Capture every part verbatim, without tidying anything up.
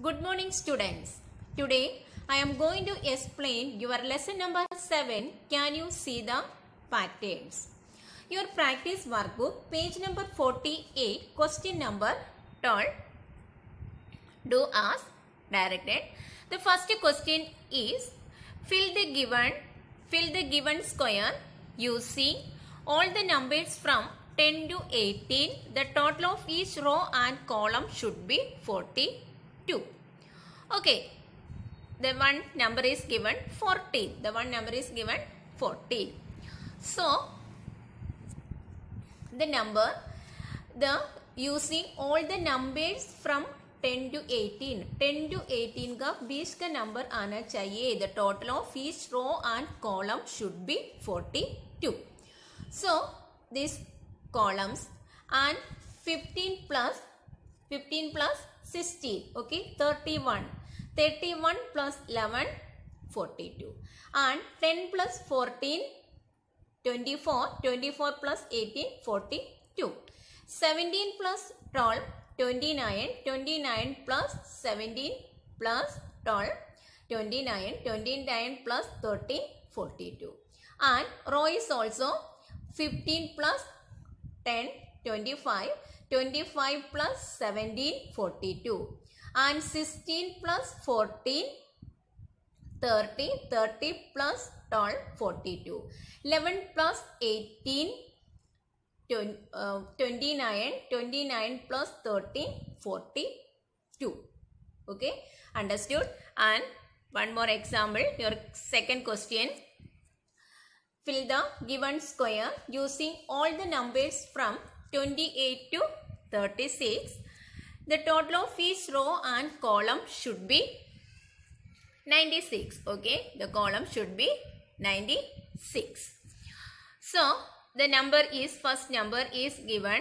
Good morning students. Today I am going to explain your lesson number seven. Can you see the patterns? Your practice workbook page number forty-eight, question number twelve. Do as directed. The first question is fill the given fill the given square using all the numbers from ten to eighteen. The total of each row and column should be forty-two. Okay, the one number is given fourteen. The one number is given fourteen. So the number, the using all the numbers from ten to eighteen. ten to eighteen का बीस का number आना चाहिए. The total of each row and column should be forty-two. So these columns and fifteen plus fifteen plus sixteen, okay, thirty-one. thirty-one plus eleven, forty-two. And ten plus fourteen, twenty-four. twenty-four plus eighteen, forty-two. seventeen plus twelve, twenty-nine. twenty-nine plus seventeen plus twelve, twenty-nine. twenty-nine plus thirteen, forty-two. And row is also fifteen plus ten, twenty-five. twenty-five plus seventeen, forty-two. And sixteen plus fourteen, thirty. thirty plus twelve, forty-two. eleven plus eighteen, twenty-nine. twenty-nine plus thirteen, forty-two. Okay, understood? And one more example, your second question. Fill the given square using all the numbers from twenty-eight to thirty-six. The total of each row and column should be ninety-six. Okay, the column should be ninety-six. So the number is, first number is given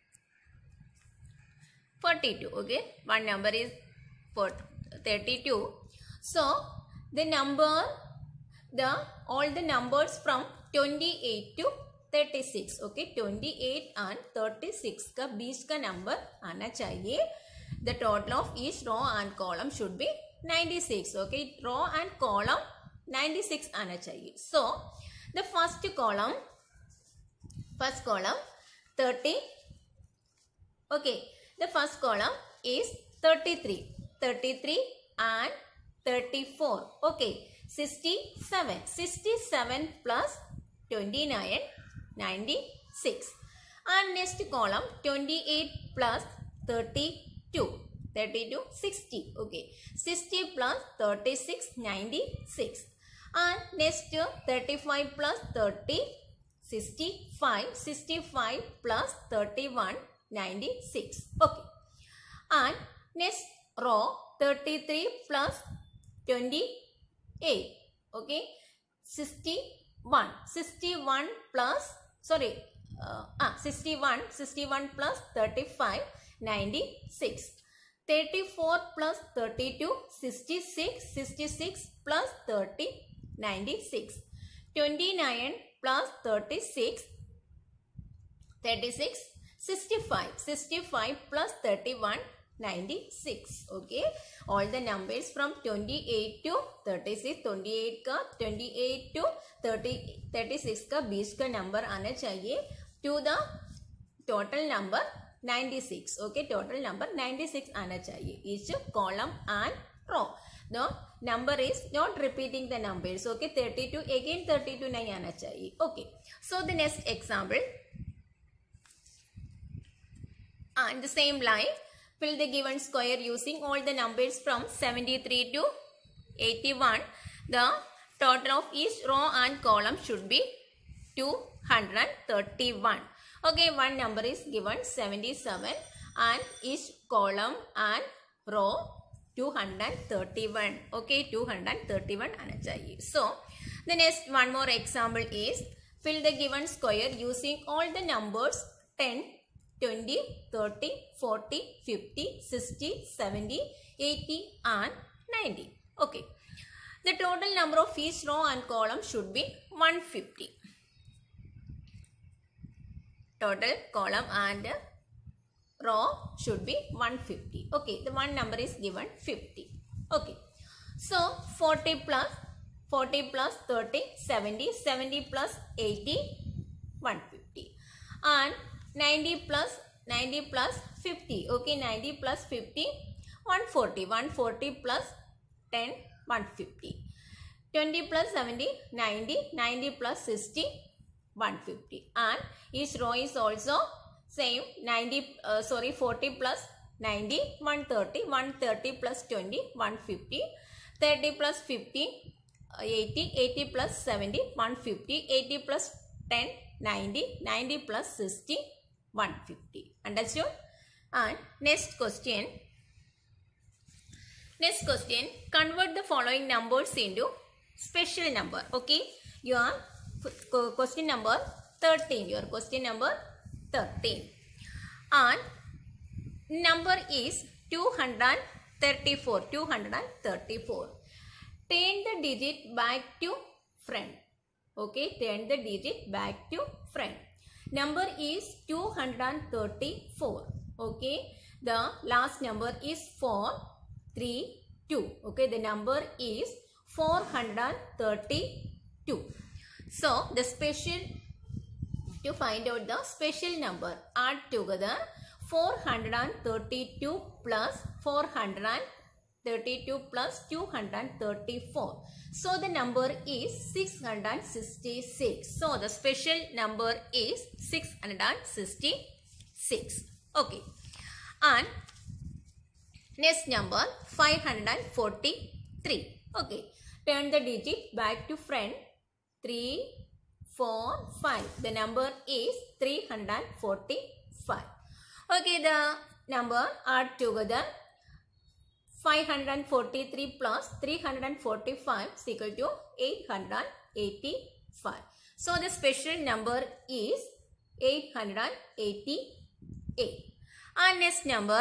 forty-two. Okay, one number is for thirty-two. So the number, the all the numbers from twenty-eight to thirty-six. Okay, twenty-eight and thirty-six का बीस का number आना चाहिए. The total of each row and column should be ninety-six. Okay, row and column ninety-six आना चाहिए. So the first column, first column thirty. Okay, the first column is thirty-three. thirty-three and thirty-four. Okay, sixty-seven. sixty-seven plus twenty-nine, ninety-six. And next column twenty-eight plus thirty-two. thirty-two, sixty. Okay, sixty plus thirty-six, ninety-six. And next thirty-five plus thirty, sixty-five. sixty-five plus thirty-one, ninety-six. Okay. And next row thirty-three plus twenty-eight. Okay, sixty-one. sixty-one plus, sorry, uh, ah, sixty-one. sixty-one plus thirty-five, ninety-six. thirty-four plus thirty-two, sixty-six. sixty-six plus thirty, ninety-six. twenty-nine plus thirty-six, thirty-six. sixty-five. sixty-five plus thirty-one, ninety-six. Okay, all the numbers from twenty-eight to thirty-six. twenty-eight का twenty-eight to thirty, thirty-six का बीस का number आना चाहिए to the total number ninety-six. Okay, total number ninety-six आना चाहिए each column and row. The number is not repeating the numbers. Okay, thirty-two again thirty-two नहीं आना चाहिए. Okay, so the next example and the same line. Fill the given square using all the numbers from seventy-three to eighty-one. The total of each row and column should be two hundred thirty-one. Okay, one number is given seventy-seven and each column and row two hundred thirty-one. Okay, two hundred thirty-one आना चाहिए. So the next one more example is fill the given square using all the numbers ten, twenty, thirty, forty, fifty, sixty, seventy, eighty and ninety. Okay, the total number of each row and column should be one hundred fifty. Total column and row should be one hundred fifty. Okay, the one number is given fifty. Okay, so forty plus forty plus thirty, seventy, seventy plus eighty, one hundred fifty, and ninety plus ninety plus fifty. Okay, ninety plus fifty, one hundred forty, one hundred forty plus ten, one hundred fifty. twenty plus seventy, ninety, ninety plus sixty, one hundred fifty, and each row is also same. ninety uh, sorry forty plus ninety, one hundred thirty, one hundred thirty plus twenty, one hundred fifty, thirty plus fifty, eighty, eighty plus seventy, one hundred fifty, eighty plus ten, ninety, ninety plus sixty, one hundred fifty. Understood? And next question. Next question, convert the following numbers into special number. Okay, your question number thirteen. Your question number thirteen. And number is two hundred thirty-four. two hundred thirty-four. Turn the digit back to front. Okay, turn the digit back to front. Number is two hundred thirty-four. Okay, the last number is four three two. Okay, the number is four hundred thirty-two. So the special, to find out the special number, add together four hundred thirty-two plus four hundred thirty-two plus two hundred thirty-four. So the number is six hundred sixty-six. So the special number is six hundred sixty-six. Okay, and next number five hundred forty-three. Okay, turn the digit back to front. three, four, five. The number is three hundred forty-five. Okay, the number add together. five hundred forty-three plus three hundred forty-five is equal to eight hundred eighty-five. So the special number is eight hundred eighty-eight. And next number,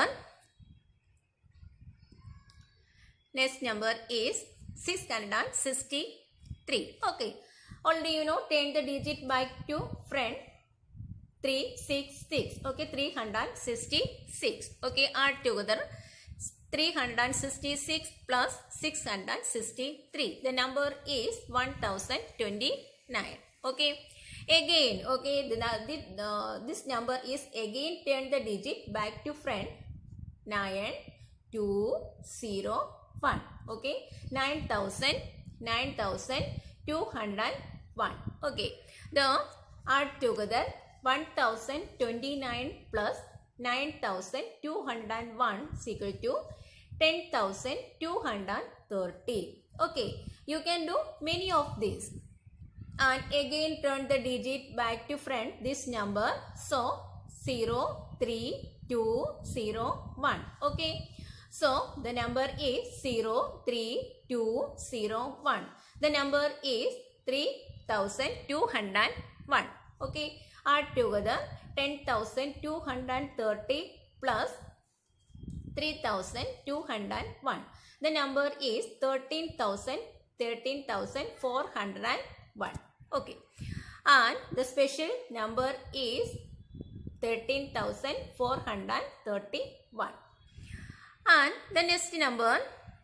next number is six hundred sixty-three. Okay, already you know, turn the digit back to front. three sixty-six. Okay, three hundred sixty-six. Okay, add together three hundred sixty-six plus six hundred sixty-three. The number is one thousand twenty-nine. Okay, again, okay, the, the, uh, this number is again turn the digit back to front. nine two zero one. Okay, nine thousand, nine thousand two hundred one. Okay, the add together one thousand twenty-nine plus nine thousand two hundred one is equal to ten thousand two hundred thirty. Okay, you can do many of these. And again turn the digit back to front, this number. So zero three two zero one. Okay, so the number is zero three two zero one. The number is three thousand two hundred one. Okay, add together ten thousand two hundred thirty plus three thousand two hundred one. The number is thirteen thousand, thirteen thousand four hundred one. Okay, and the special number is thirteen thousand four hundred thirty-one. And the next number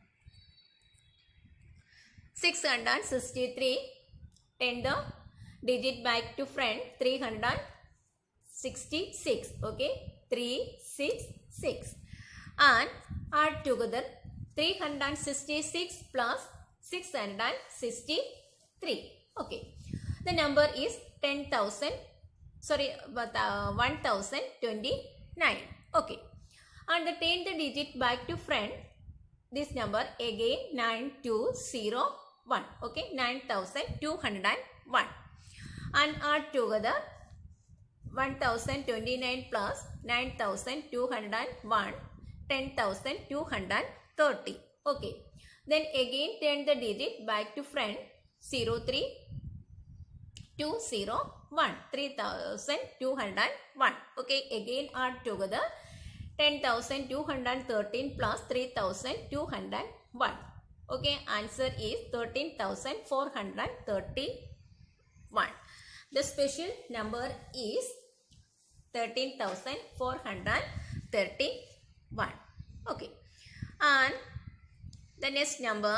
six hundred sixty-three. Turn the digit back to front. three hundred sixty-six. Okay, three sixty-six. And add together three hundred sixty-six plus six hundred sixty-three. Okay, the number is ten thousand, sorry, but uh, one thousand twenty-nine. Okay, and the turn the digit back to front. This number again nine two zero one. Okay, nine thousand two hundred one. And add together one thousand twenty-nine plus nine thousand two hundred one, ten thousand two hundred thirty. Okay, then again turn the digit back to front. zero three two zero one. three thousand two hundred one. Okay, again add together ten thousand two hundred thirteen plus three thousand two hundred one. Okay, answer is thirteen thousand four hundred thirty-one. The special number is thirteen thousand four hundred thirty-one. Okay. And the next number,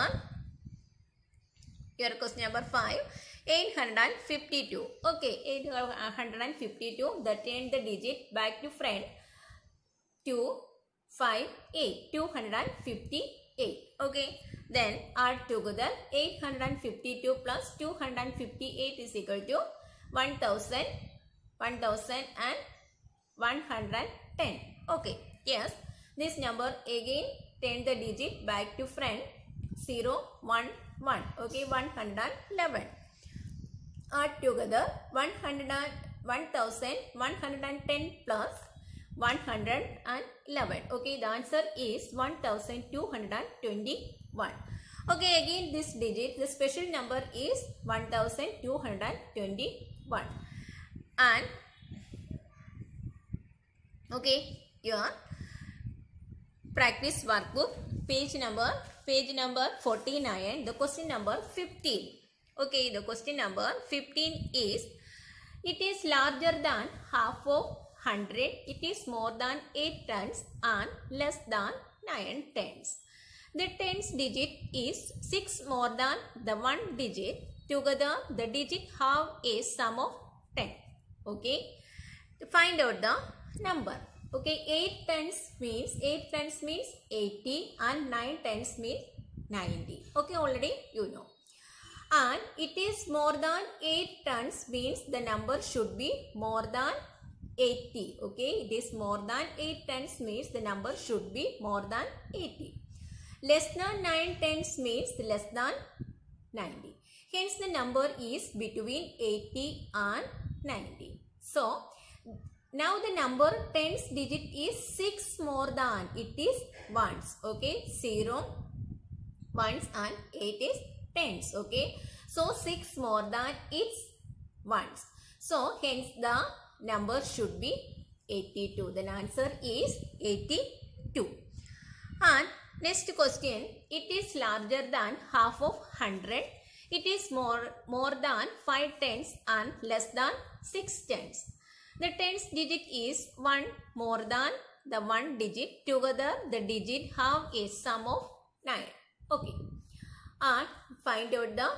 your question number five, eight hundred fifty-two. Okay, eight hundred fifty-two, that turn the digit back to front, two five eight, two hundred fifty-eight. Okay, then add together, eight hundred fifty-two plus two hundred fifty-eight is equal to one thousand, one thousand and one hundred ten. Okay, yes, this number again turn the digit back to front, zero one one. Okay, one hundred eleven. Add together, one hundred, one thousand one hundred ten plus one hundred eleven. Okay, the answer is one thousand two hundred twenty-one. Okay, again this digit, the special number is one thousand two hundred twenty-one. And okay, your practice workbook, page number, page number forty-nine, the question number fifteen. Okay, the question number fifteen is, it is larger than half of one hundred, it is more than eight tens and less than nine tens. The tens digit is six more than the one digit. Together, the digit have a sum of ten. Okay, to find out the number. Okay, eight tens means, eight tens means eighty and nine tens means ninety. Okay, already you know. And it is more than eight tens means the number should be more than eighty. Okay, it is more than eight tens means the number should be more than eighty. Less than nine tens means less than ninety. Hence the number is between eighty and ninety. So now the number tens digit is six more than, it is ones. Okay, zero, ones and eight is tens. Okay, so six more than it's ones. So hence the number should be eighty-two. The answer is eighty-two. And next question, it is larger than half of one hundred. It is more, more than five tens and less than six tens. The tens digit is one more than the one digit. Together the digit have a sum of nine. Okay. And find out the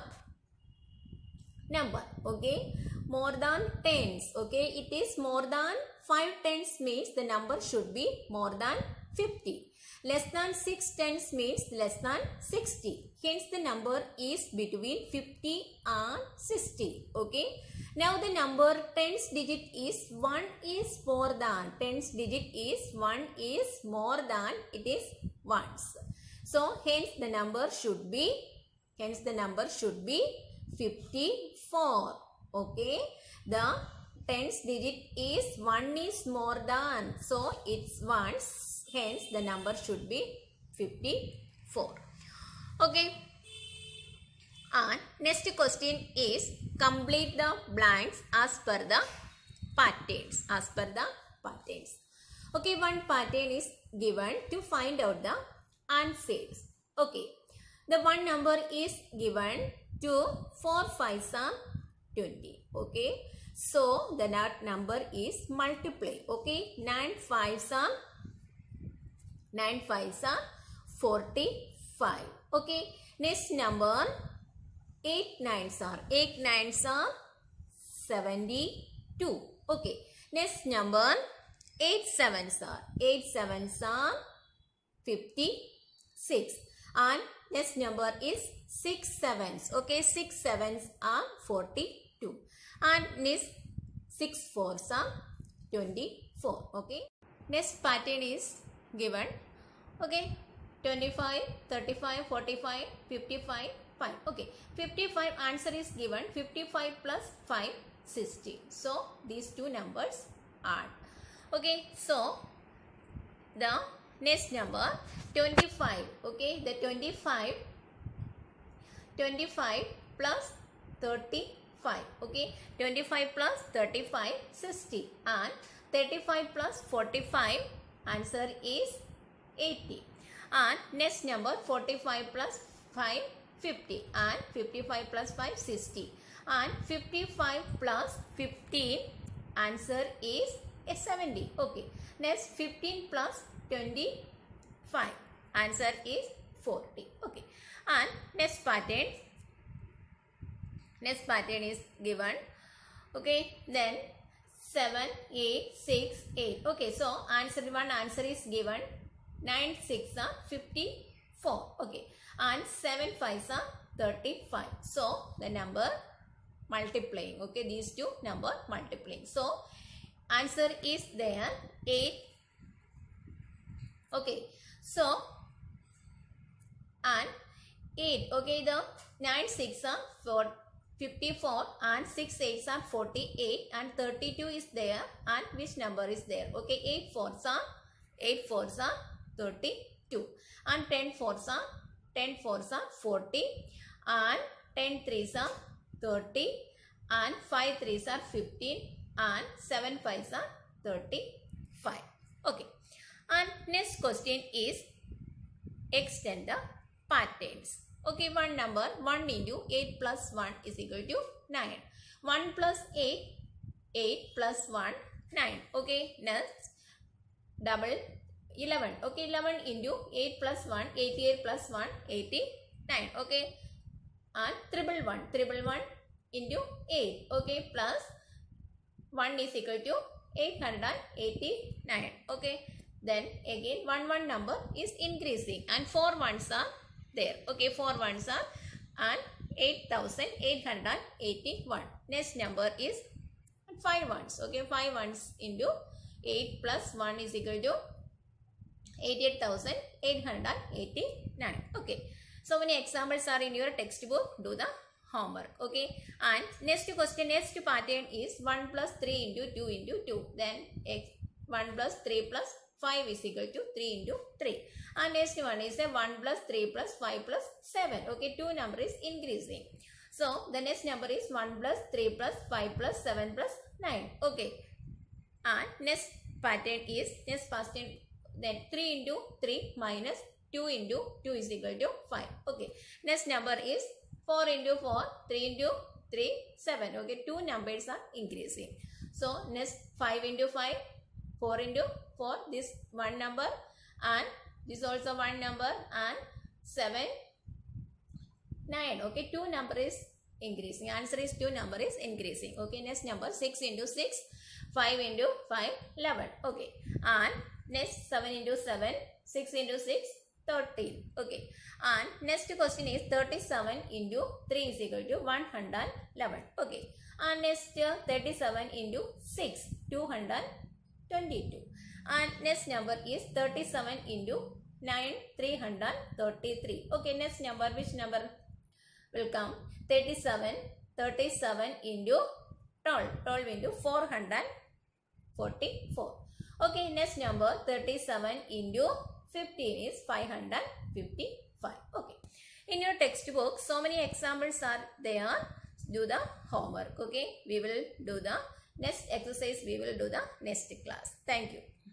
number. Okay. More than tens. Okay. It is more than five tens means the number should be more than fifty. Less than six tens means less than sixty. Hence the number is between fifty and sixty. Okay. Now the number tens digit is one is more than. Tens digit is one is more than, it is ones. So hence the number should be, hence the number should be fifty-four. Okay. The tens digit is one is more than. So it's ones. Hence the number should be fifty-four. Okay. And next question is, complete the blanks as per the patterns. As per the patterns. Okay, one pattern is given to find out the answers. Okay, the one number is given to four fives are twenty. Okay, so the number is multiply. Okay, nine fives are nine fives are forty-five. Okay, next number eight nines are eight nines are seventy-two. Okay, next number eight sevens are eight sevens are fifty-six. And next number is six sevens. Okay, six sevens are forty-two. And next six fours are twenty-four. Okay, next pattern is given. Okay, twenty-five, thirty-five, forty-five, fifty-five, five. Okay, fifty-five answer is given. fifty-five plus five, sixty. So these two numbers are. Okay, so the next number twenty-five. Okay, the twenty-five, twenty-five plus thirty-five. Okay, twenty-five plus thirty-five, sixty. And thirty-five plus forty-five, answer is eighty. And next number forty-five plus five, fifty. And fifty-five plus five, sixty. And fifty-five plus fifteen, answer is Yes, seventy. Okay. Next fifteen plus twenty-five. Answer is forty. Okay. And next pattern. Next pattern is given. Okay. Then seven, eight, six, eight. Okay. So answer one answer is given. nine, six are fifty-four. Okay. And seven, five are thirty-five. So the number multiplying. Okay. These two number multiplying. So answer is there eight. Okay. So and eight. Okay. The nine, six are for fifty-four and six eights are forty-eight and thirty-two is there, and which number is there? Okay. eight fours are eight fours are thirty-two and ten fours are ten fours are forty and ten threes are thirty and five threes are fifteen and seven fives are thirty-five. Okay. And next question is extend the patterns. Okay, one number one into eight plus one is equal to nine. one plus eight, eight plus one, nine. Okay, next double eleven. Okay, eleven into eight plus one, eighty-eight plus one, eighty-nine. Okay, and triple one, triple one into eight. Okay, plus one is equal to eight hundred eighty-nine. Okay, then again one one number is increasing and four ones are there. Okay, four ones are and eight thousand eight hundred eighty-one. Next number is five ones. Okay, five ones into eight plus one is equal to eighty-eight thousand eight hundred eighty-nine. Okay, so many examples are in your textbook. Do the homework. Okay, and next question, next pattern is one plus three into two into two. Then x one plus three plus five is equal to three into three. And next one is a one plus three plus five plus seven. Okay, two number is increasing. So the next number is one plus three plus five plus seven plus nine. Okay, and next pattern is next pattern. Then three into three minus two into two is equal to five. Okay, next number is four into four, three into three, seven. Okay, two numbers are increasing. So next five into five, four into four, this one number and this also one number and seven, nine. Okay, two number is increasing. Answer is two number is increasing. Okay, next number six into six, five into five, eleven. Okay, and next seven into seven, six into six, thirteen. Okay, and next question is thirty-seven into three is equal to one hundred eleven. Okay, and next uh, thirty-seven into six, two hundred twenty-two. And next number is thirty-seven into nine, three hundred thirty-three. Okay, next number, which number will come? thirty-seven, thirty-seven into twelve, twelve into four hundred forty-four. Okay, next number thirty-seven into fifteen is five hundred fifty-five. Okay, in your textbook so many examples are there. Do the homework. Okay, we will do the next exercise, we will do the next class. Thank you.